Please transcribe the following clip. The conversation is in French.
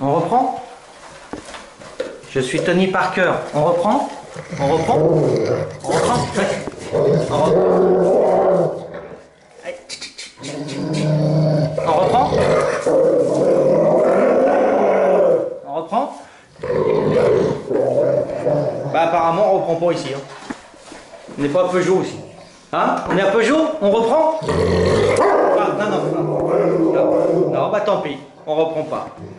On reprend? Je suis Tony Parker. On reprend? On reprend? On reprend? On reprend? On reprend? On reprend? Bah apparemment on reprend pas ici. Hein. On n'est pas à Peugeot aussi. Hein? On est à Peugeot? On reprend? Ah, non, non, non. Non, bah tant pis. On reprend pas.